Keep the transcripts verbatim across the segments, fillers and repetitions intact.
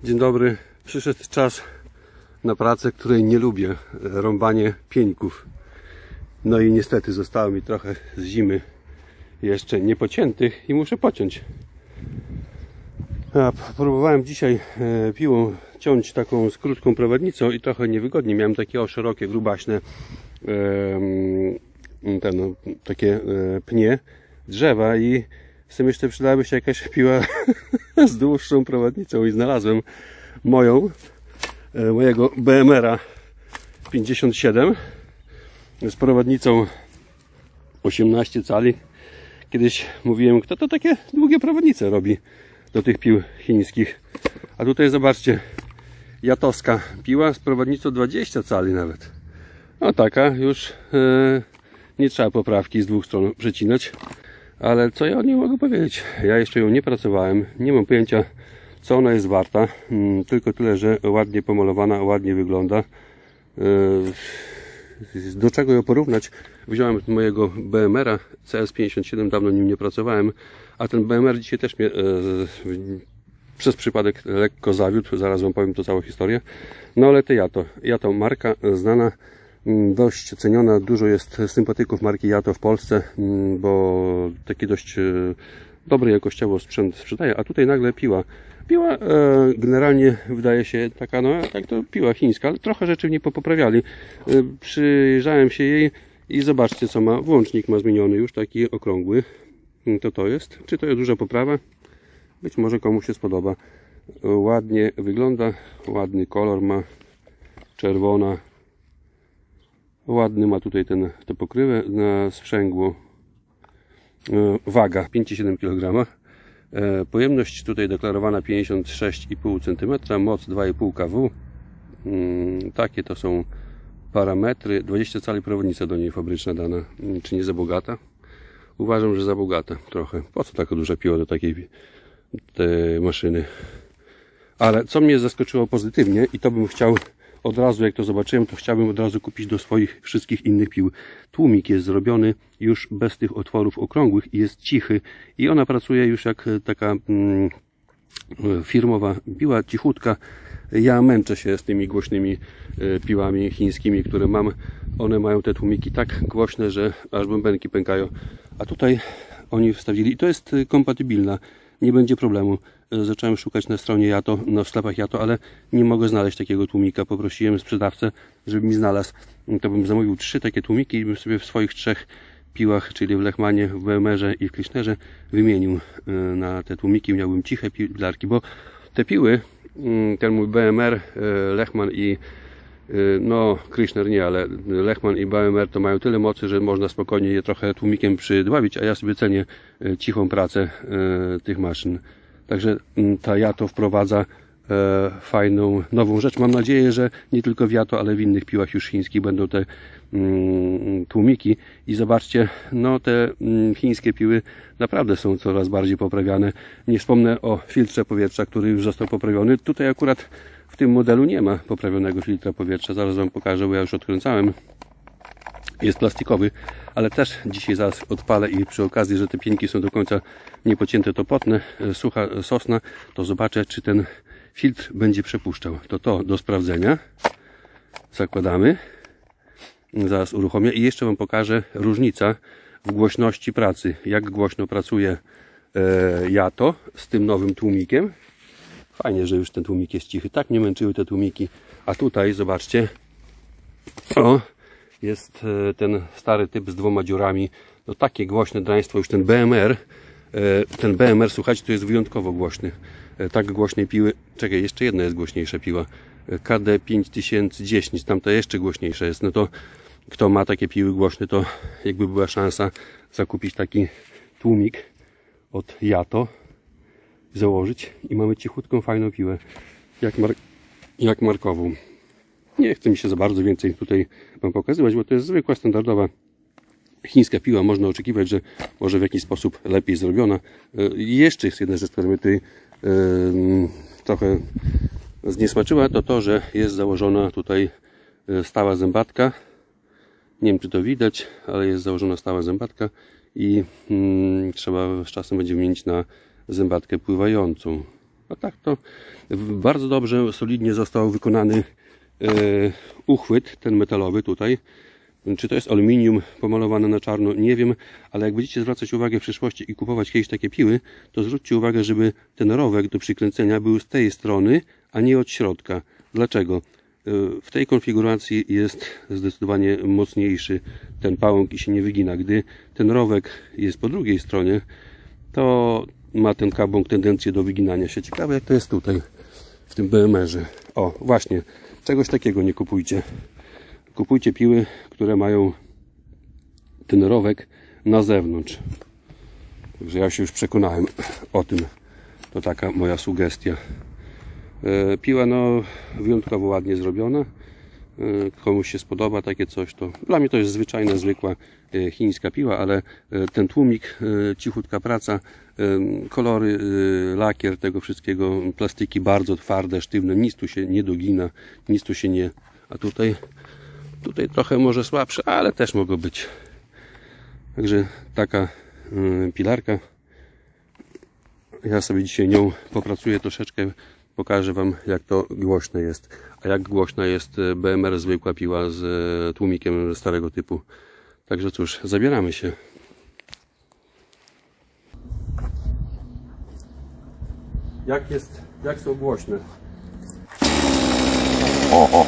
Dzień dobry. Przyszedł czas na pracę, której nie lubię. Rąbanie pieńków. No i niestety zostało mi trochę z zimy jeszcze niepociętych i muszę pociąć. Ja próbowałem dzisiaj piłą ciąć taką z krótką prowadnicą i trochę niewygodnie. Miałem takie o szerokie, grubaśne ten, takie pnie drzewa i sobie myślę, przydałaby się jakaś piła z dłuższą prowadnicą i znalazłem moją, mojego B M R a pięćdziesiąt siedem z prowadnicą osiemnaście cali. Kiedyś mówiłem, kto to takie długie prowadnice robi do tych pił chińskich. A tutaj zobaczcie, jatowska piła z prowadnicą dwadzieścia cali nawet. No taka już e, nie trzeba poprawki z dwóch stron przecinać. Ale co ja o niej mogę powiedzieć? Ja jeszcze ją nie pracowałem, nie mam pojęcia, co ona jest warta. Tylko tyle, że ładnie pomalowana, ładnie wygląda. Do czego ją porównać? Wziąłem mojego B M R a C S pięćdziesiąt siedem, dawno nim nie pracowałem, a ten B M R dzisiaj też mnie e, przez przypadek lekko zawiódł. Zaraz wam powiem to całą historię. No ale to Yato. Yato, marka znana, dość ceniona, dużo jest sympatyków marki Yato w Polsce, bo taki dość dobry jakościowo sprzęt sprzedaje, a tutaj nagle piła. Piła e, generalnie wydaje się taka, no tak to piła chińska, ale trochę rzeczy w niej poprawiali. E, przyjrzałem się jej i zobaczcie, co ma. Włącznik ma zmieniony już, taki okrągły. To to jest. Czy to jest duża poprawa? Być może komuś się spodoba. Ładnie wygląda, ładny kolor ma, czerwona. Ładny ma tutaj ten, tę pokrywę na sprzęgło. Waga pięć i siedem kilograma. Pojemność tutaj deklarowana pięćdziesiąt sześć i pół centymetra. Moc dwa i pół kW. Takie to są parametry. dwadzieścia cali prowadnica do niej fabryczna dana. Czy nie za bogata? Uważam, że za bogata trochę. Po co taka duża piła do takiej tej maszyny? Ale co mnie zaskoczyło pozytywnie i to bym chciał od razu, jak to zobaczyłem, to chciałbym od razu kupić do swoich wszystkich innych pił. Tłumik jest zrobiony już bez tych otworów okrągłych i jest cichy. I ona pracuje już jak taka mm, firmowa piła, cichutka. Ja męczę się z tymi głośnymi y, piłami chińskimi, które mam. One mają te tłumiki tak głośne, że aż bębenki pękają. A tutaj oni wstawili i to jest kompatybilna. Nie będzie problemu. Zacząłem szukać na stronie Yato, no w sklepach Yato, ale nie mogę znaleźć takiego tłumika. Poprosiłem sprzedawcę, żeby mi znalazł. To bym zamówił trzy takie tłumiki i bym sobie w swoich trzech piłach, czyli w Lechmanie, w B M R ze i w Kirchnerze wymienił na te tłumiki. Miałbym ciche pilarki, bo te piły, ten mój B M R, Lechman i no Kirchner nie, ale Lechman i B M R to mają tyle mocy, że można spokojnie je trochę tłumikiem przydławić, a ja sobie cenię cichą pracę tych maszyn. Także ta Yato wprowadza e, fajną, nową rzecz. Mam nadzieję, że nie tylko w Yato, ale w innych piłach już chińskich będą te mm, tłumiki. I zobaczcie, no te mm, chińskie piły naprawdę są coraz bardziej poprawiane. Nie wspomnę o filtrze powietrza, który już został poprawiony. Tutaj akurat w tym modelu nie ma poprawionego filtra powietrza. Zaraz wam pokażę, bo ja już odkręcałem. Jest plastikowy, ale też dzisiaj zaraz odpalę i przy okazji, że te pieńki są do końca niepocięte, to potnę, sucha sosna, to zobaczę, czy ten filtr będzie przepuszczał. To to do sprawdzenia. Zakładamy. Zaraz uruchomię i jeszcze wam pokażę różnica w głośności pracy. Jak głośno pracuje e, Yato z tym nowym tłumikiem. Fajnie, że już ten tłumik jest cichy. Tak mnie męczyły te tłumiki. A tutaj zobaczcie. O! Jest ten stary typ z dwoma dziurami. No takie głośne draństwo. Już ten B M R, ten B M R, słuchajcie, to jest wyjątkowo głośny. Tak głośnej piły, czekaj, jeszcze jedna jest głośniejsza piła. K D pięć tysięcy dziesięć, tamta jeszcze głośniejsza jest. No to kto ma takie piły głośne, to jakby była szansa zakupić taki tłumik od Yato, założyć i mamy cichutką, fajną piłę. Jak, mar jak markową. Nie chce mi się za bardzo więcej tutaj wam pokazywać, bo to jest zwykła, standardowa chińska piła. Można oczekiwać, że może w jakiś sposób lepiej zrobiona. I jeszcze jest jedna rzecz, która mnie tutaj yy, trochę zniesmaczyła, to to, że jest założona tutaj stała zębatka. Nie wiem, czy to widać, ale jest założona stała zębatka i yy, trzeba z czasem będzie wymienić na zębatkę pływającą. A tak to bardzo dobrze, solidnie został wykonany e, uchwyt, ten metalowy tutaj. Czy to jest aluminium pomalowane na czarno, nie wiem, ale jak będziecie zwracać uwagę w przyszłości i kupować kiedyś takie piły, to zwróćcie uwagę, żeby ten rowek do przykręcenia był z tej strony, a nie od środka. Dlaczego? W tej konfiguracji jest zdecydowanie mocniejszy ten pałąk i się nie wygina. Gdy ten rowek jest po drugiej stronie, to ma ten kabłąk tendencję do wyginania się. Ciekawe jak to jest tutaj, w tym B M R-ze. O, właśnie, czegoś takiego nie kupujcie. Kupujcie piły, które mają ten rowek na zewnątrz. Także ja się już przekonałem o tym. To taka moja sugestia. E, piła no wyjątkowo ładnie zrobiona. E, komuś się spodoba takie coś, to dla mnie to jest zwyczajna, zwykła e, chińska piła, ale e, ten tłumik, e, cichutka praca, e, kolory, e, lakier tego wszystkiego, plastiki bardzo twarde, sztywne, nic tu się nie dogina, nic tu się nie... A tutaj Tutaj trochę może słabsze, ale też mogą być. Także taka y, pilarka. Ja sobie dzisiaj nią popracuję troszeczkę. Pokażę Wam, jak to głośne jest. A jak głośna jest B M R zwykła piła z tłumikiem starego typu. Także cóż, zabieramy się. Jak jest, jak są głośne? O, o.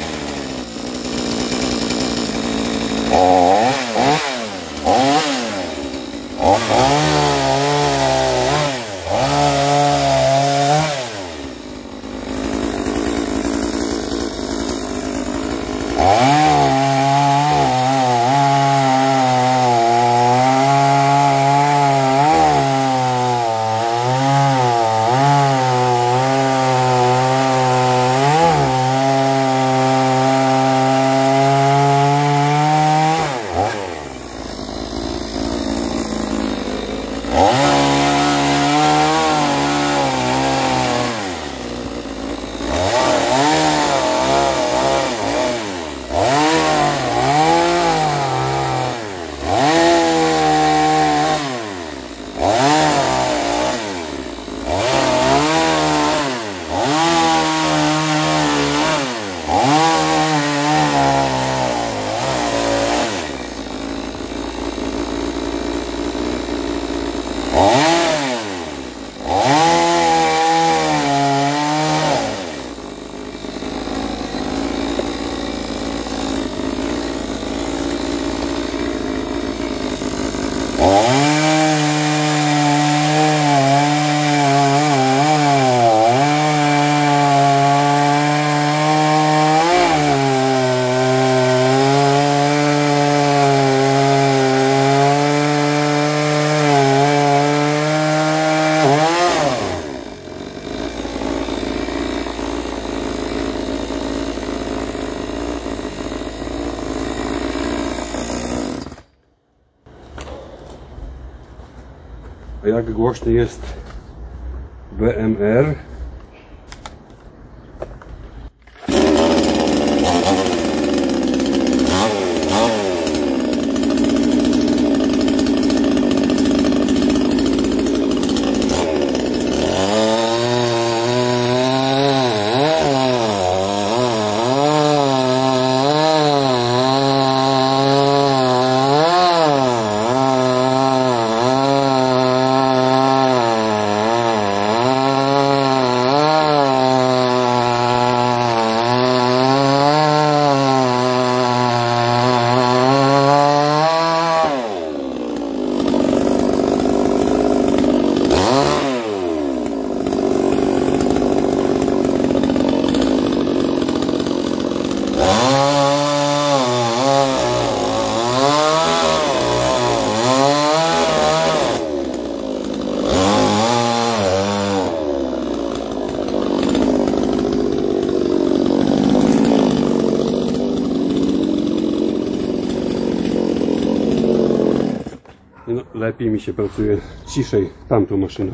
A jak głośny jest B M R? No, lepiej mi się pracuje ciszej tamtą maszyną.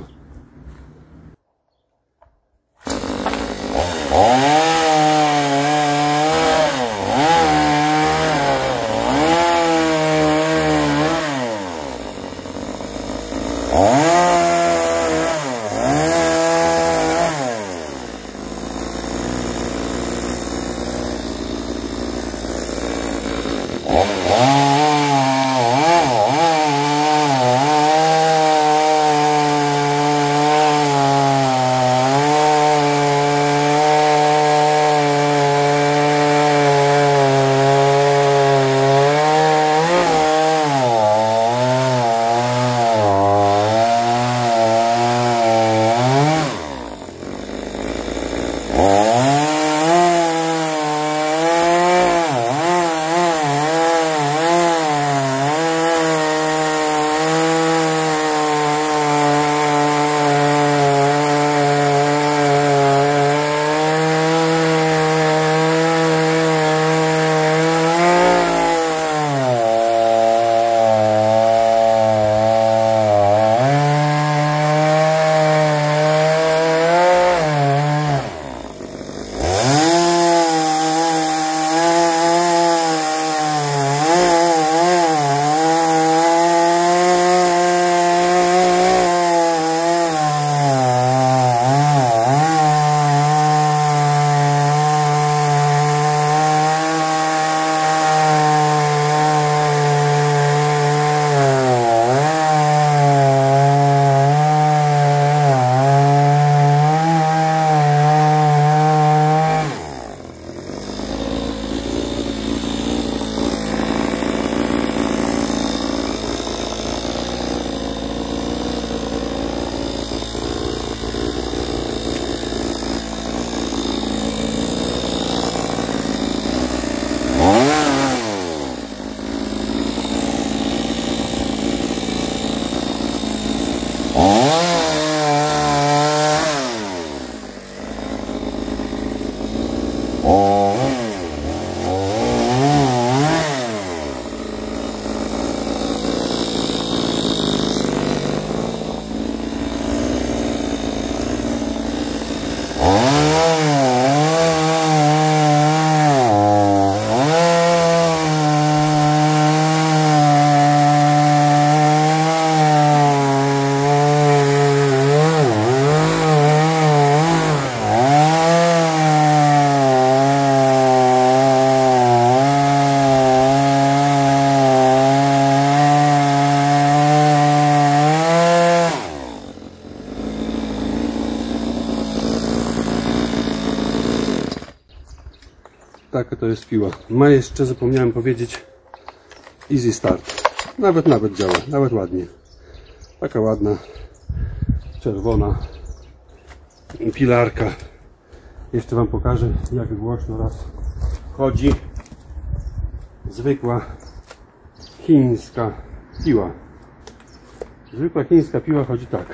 taka to jest piła. Ma jeszcze, zapomniałem powiedzieć, Easy Start. Nawet, nawet działa, nawet ładnie. Taka ładna, czerwona pilarka. Jeszcze Wam pokażę, jak głośno raz chodzi zwykła chińska piła. Zwykła chińska piła chodzi tak.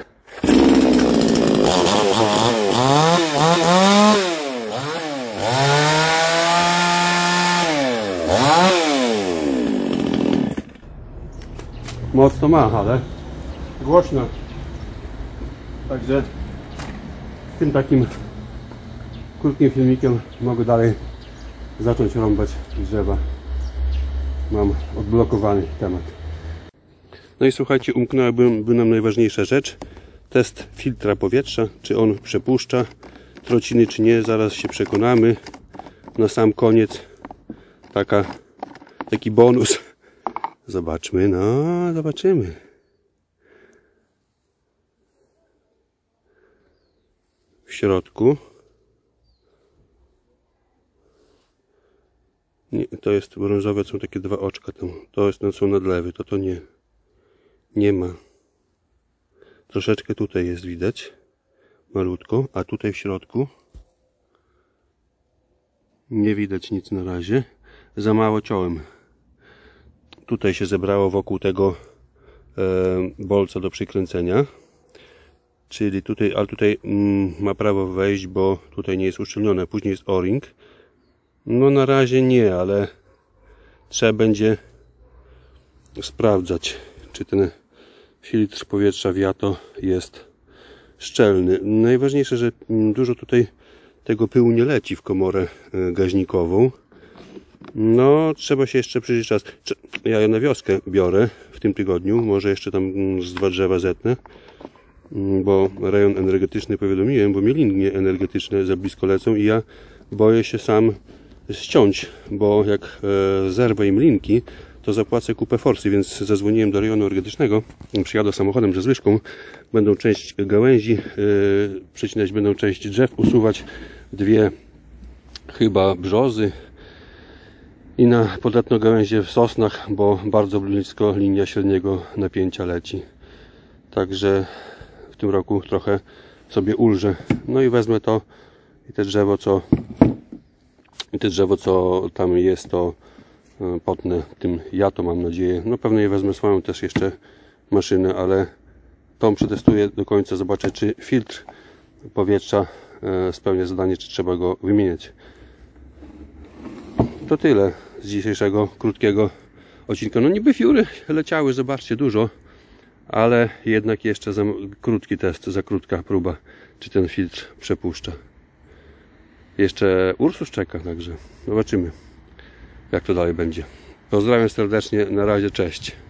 Mocno ma, ale głośno. Także tym takim krótkim filmikiem mogę dalej zacząć rąbać drzewa. Mam odblokowany temat. No i słuchajcie, umknęłaby nam najważniejsza rzecz. Test filtra powietrza, czy on przepuszcza trociny, czy nie. Zaraz się przekonamy. Na sam koniec taka, taki bonus. Zobaczmy, no zobaczymy. W środku nie, to jest brązowe, są takie dwa oczka tam. To jest, no, są nadlewy, to to nie. Nie ma. Troszeczkę tutaj jest widać. Malutko, a tutaj w środku nie widać nic na razie. Za mało ciąłem. Tutaj się zebrało wokół tego e, bolca do przykręcenia. Czyli tutaj, ale tutaj mm, ma prawo wejść, bo tutaj nie jest uszczelnione. Później jest o-ring. No na razie nie, ale trzeba będzie sprawdzać, czy ten filtr powietrza Viato jest szczelny. Najważniejsze, że dużo tutaj tego pyłu nie leci w komorę gaźnikową. No, trzeba się jeszcze przyjrzeć czas. Ja na wioskę biorę w tym tygodniu. Może jeszcze tam z dwa drzewa zetnę. Bo rejon energetyczny powiadomiłem, bo mnie linie energetyczne za blisko lecą i ja boję się sam ściąć, bo jak e, zerwę im linki, to zapłacę kupę forsy, więc zadzwoniłem do rejonu energetycznego. Przyjadę samochodem ze zwyżką, będą część gałęzi e, przecinać, będą część drzew usuwać, dwie chyba brzozy i na podatną gałęzie w sosnach, bo bardzo blisko linia średniego napięcia leci. Także w tym roku trochę sobie ulżę. No i wezmę to i te drzewo, co i te drzewo, co tam jest, to potnę tym Viato, mam nadzieję. No pewnie je wezmę swoją też jeszcze maszynę, ale tą przetestuję do końca, zobaczę, czy filtr powietrza spełnia zadanie, czy trzeba go wymieniać. To tyle z dzisiejszego krótkiego odcinka. No niby fiury leciały, zobaczcie, dużo, ale jednak jeszcze za krótki test, za krótka próba, czy ten filtr przepuszcza. Jeszcze Ursus czeka, także zobaczymy, jak to dalej będzie. Pozdrawiam serdecznie, na razie, cześć.